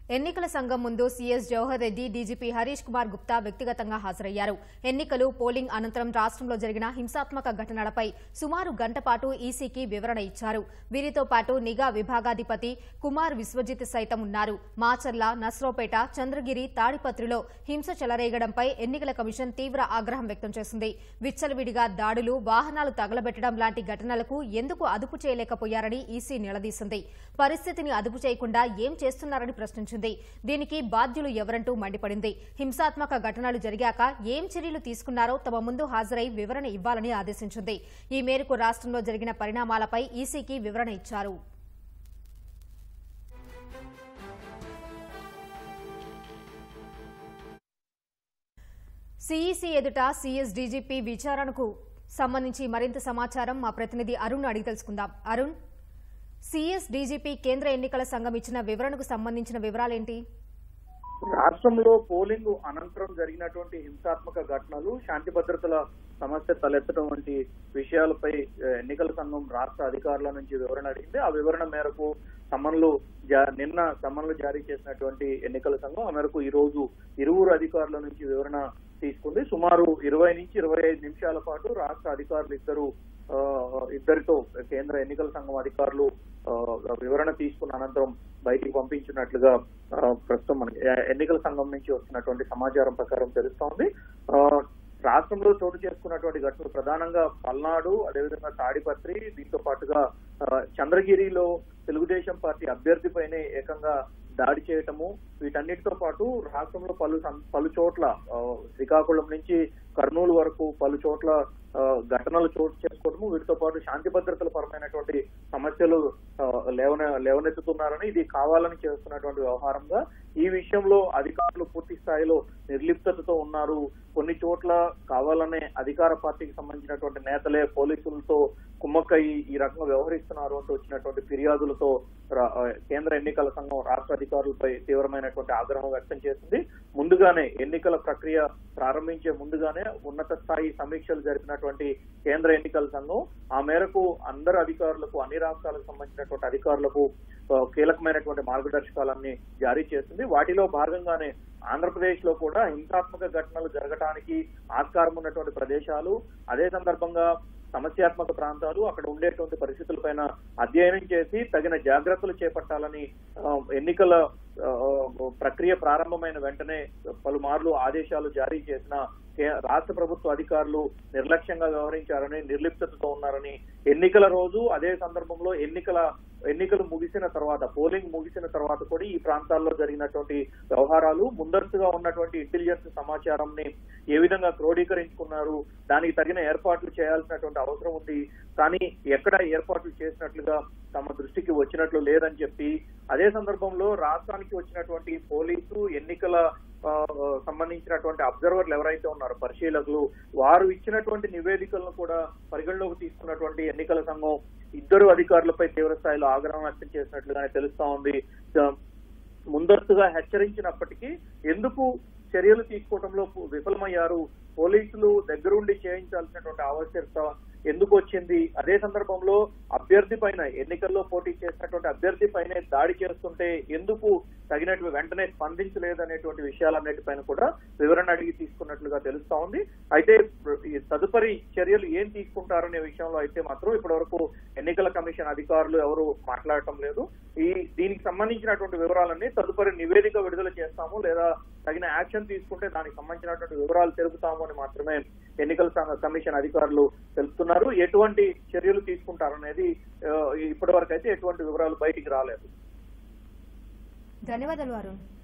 ఎన్నికల సంఘం ముందు సీఎస్ జవహర్ రెడ్డి, డీజీపీ హరీష్ కుమార్ గుప్తా వ్యక్తిగతంగా హాజరయ్యారు. ఎన్నికలు పోలింగ్ అనంతరం రాష్ట్రంలో జరిగిన హింసాత్మక ఘటనలపై సుమారు గంట పాటు ఈసీకి వివరణ ఇచ్చారు. వీరితో పాటు నిఘా విభాగాధిపతి కుమార్ విశ్వజిత్ సైతం ఉన్నారు. మాచర్ల, నస్రోపేట, చంద్రగిరి, తాడిపత్రిలో హింస చెలరేగడంపై ఎన్నికల కమిషన్ తీవ్ర ఆగ్రహం వ్యక్తం చేసింది. విచ్చలవిడిగా దాడులు, వాహనాలు తగలబెట్టడం లాంటి ఘటనలకు ఎందుకు అదుపు చేయలేకపోయారని ఈసీ నిలదీసింది. పరిస్థితిని అదుపు చేయకుండా ఏం చేస్తున్నారని ప్రశ్నించింది. దీనికి బాధ్యులు ఎవరంటూ మండిపడింది. హింసాత్మక ఘటనలు జరిగాక ఏం చర్యలు తీసుకున్నారో తమ ముందు హాజరై వివరణ ఇవ్వాలని ఆదేశించింది. ఈ మేరకు రాష్ట్రంలో జరిగిన పరిణామాలపై ఈసీకి వివరణ ఇచ్చారు. సీఈసీ ఎదుట సీఎస్ డీజీపీ విచారణకు సంబంధించి మరింత సమాచారం మా ప్రతినిధి అరుణ్ అడిగి తెలుసుకుందాం. అరుణ్, సీఎస్ డీజీపీ కేంద్ర ఎన్నికల సంఘం ఇచ్చిన వివరణకు సంబంధించిన వివరాలేంటి? రాష్ట్రంలో పోలింగ్ అనంతరం జరిగినటువంటి హింసాత్మక ఘటనలు, శాంతి భద్రతల సమస్య తలెత్తడం వంటి విషయాలపై ఎన్నికల సంఘం రాష్ట్ర అధికారుల నుంచి వివరణ అడిగింది. ఆ వివరణ మేరకు నిన్న సమన్లు జారీ చేసినటువంటి ఎన్నికల సంఘం ఆ మేరకు ఈ రోజు ఇరువురు అధికారుల నుంచి వివరణ తీసుకుంది. సుమారు 20 నుంచి 25 నిమిషాల పాటు రాష్ట్ర అధికారులు ఇద్దరితో కేంద్ర ఎన్నికల సంఘం అధికారులు వివరణ తీసుకున్న అనంతరం బయటికి పంపించినట్లుగా ప్రస్తుతం మనకి ఎన్నికల సంఘం నుంచి వస్తున్నటువంటి సమాచారం ప్రకారం తెలుస్తోంది. రాష్ట్రంలో చోటు చేసుకున్నటువంటి ఘటనలు ప్రధానంగా పల్నాడు, అదేవిధంగా తాడిపత్రి, దీంతో పాటుగా చంద్రగిరిలో తెలుగుదేశం పార్టీ అభ్యర్థిపైనే ఏకంగా దాడి చేయటము, వీటన్నిటితో పాటు రాష్ట్రంలో పలు చోట్ల శ్రీకాకుళం నుంచి కర్నూలు వరకు పలు చోట్ల ఘటనలు చోటు చేసుకోవటము, వీటితో పాటు శాంతి భద్రతల పరమైనటువంటి సమస్యలు లేవనెత్తుతున్నారని, ఇది కావాలని చేస్తున్నటువంటి వ్యవహారంగా ఈ విషయంలో అధికారులు పూర్తి స్థాయిలో నిర్లిప్తతతో ఉన్నారు. కొన్ని చోట్ల కావాలనే అధికార పార్టీకి సంబంధించినటువంటి నేతలే పోలీసులతో కుమ్మక్కయి ఈ రకంగా వ్యవహరిస్తున్నారు అంటూ వచ్చినటువంటి ఫిర్యాదులతో కేంద్ర ఎన్నికల సంఘం రాష్ట్ర అధికారులపై తీవ్రమైనటువంటి ఆగ్రహం వ్యక్తం చేసింది. ముందుగానే ఎన్నికల ప్రక్రియ ప్రారంభించే ముందుగానే ఉన్నత స్థాయి సమీక్షలు జరిపినటువంటి కేంద్ర ఎన్నికల సంఘం ఆ మేరకు అందరు అధికారులకు, అన్ని రాష్ట్రాలకు సంబంధించినటువంటి అధికారులకు కీలకమైనటువంటి మార్గదర్శకాలన్నీ జారీ చేసింది. వాటిలో భాగంగానే ఆంధ్రప్రదేశ్ లో కూడా హింసాత్మక ఘటనలు జరగడానికి ఆస్కారం ఉన్నటువంటి ప్రదేశాలు, అదే సందర్భంగా సమస్యాత్మక ప్రాంతాలు, అక్కడ ఉండేటువంటి పరిస్థితులపైన అధ్యయనం చేసి తగిన జాగ్రత్తలు చేపట్టాలని ఎన్నికల ప్రక్రియ ప్రారంభమైన వెంటనే పలుమార్లు ఆదేశాలు జారీ చేసిన రాష్ట్ర ప్రభుత్వ అధికారులు నిర్లక్ష్యంగా వ్యవహరించారని, నిర్లిప్తతతో ఉన్నారని, ఎన్నికల రోజు అదే సందర్భంలో ఎన్నికలు ముగిసిన తర్వాత, పోలింగ్ ముగిసిన తర్వాత కూడా ఈ ప్రాంతాల్లో జరిగినటువంటి వ్యవహారాలు, ముందస్తుగా ఉన్నటువంటి ఇంటెలిజెన్స్ సమాచారాన్ని ఏ విధంగా క్రోడీకరించుకున్నారు, దానికి తగిన ఏర్పాట్లు చేయాల్సినటువంటి అవసరం ఉంది, కానీ ఎక్కడ ఏర్పాట్లు చేసినట్లుగా తమ దృష్టికి వచ్చినట్లు లేదని చెప్పి, అదే సందర్భంలో రాష్ట్రానికి వచ్చినటువంటి పోలీసు, ఎన్నికల సంబంధించినటువంటి అబ్జర్వర్లు ఎవరైతే ఉన్నారో పరిశీలకులు, వారు ఇచ్చినటువంటి నివేదికలను కూడా పరిగణలోకి తీసుకున్నటువంటి ఎన్నికల సంఘం ఇద్దరు అధికారులపై తీవ్ర స్థాయిలో ఆగ్రహం వ్యక్తం చేసినట్లుగానే తెలుస్తా ఉంది. ముందస్తుగా హెచ్చరించినప్పటికీ ఎందుకు చర్యలు తీసుకోవడంలో విఫలమయ్యారు, పోలీసులు దగ్గరుండి చేయించాల్సినటువంటి ఆవశ్యకత ఎందుకు వచ్చింది, అదే సందర్భంలో అభ్యర్థి పైన, ఎన్నికల్లో పోటీ చేసినటువంటి అభ్యర్థి పైనే దాడి చేస్తుంటే ఎందుకు తగినట్టు వెంటనే స్పందించలేదనేటువంటి విషయాలన్నిటిపైన కూడా వివరణ అడిగి తీసుకున్నట్లుగా తెలుస్తా ఉంది. అయితే తదుపరి చర్యలు ఏం తీసుకుంటారనే విషయంలో అయితే మాత్రం ఇప్పటి వరకు ఎన్నికల కమిషన్ అధికారులు ఎవరు మాట్లాడటం లేదు. దీనికి సంబంధించినటువంటి వివరాలన్నీ తదుపరి నివేదిక విడుదల చేస్తాము, లేదా తగిన యాక్షన్ తీసుకుంటే దానికి సంబంధించినటువంటి వివరాలు తెలుపుతాము అని మాత్రమే ఎన్నికల కమిషన్ అధికారులు తెలుపుతున్నారు. ఎటువంటి చర్యలు తీసుకుంటారనేది ఇప్పటి వరకు అయితే ఎటువంటి వివరాలు బయటికి రాలేదు. ధన్యవాదాలు అరుణ్.